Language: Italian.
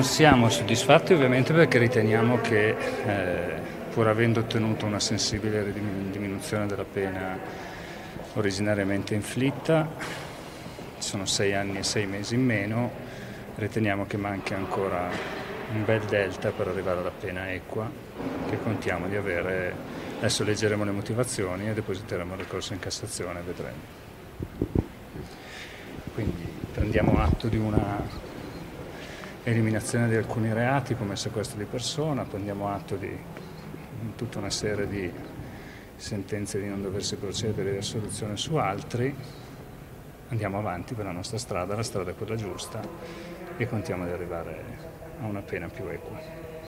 Non siamo soddisfatti ovviamente perché riteniamo che, pur avendo ottenuto una sensibile diminuzione della pena originariamente inflitta, sono 6 anni e 6 mesi in meno, riteniamo che manchi ancora un bel delta per arrivare alla pena equa che contiamo di avere. Adesso leggeremo le motivazioni e depositeremo il ricorso in Cassazione e vedremo. Quindi prendiamo atto di una eliminazione di alcuni reati come sequestro di persona, prendiamo atto di tutta una serie di sentenze di non doversi procedere di assoluzione su altri, andiamo avanti per la nostra strada, la strada è quella giusta e contiamo di arrivare a una pena più equa.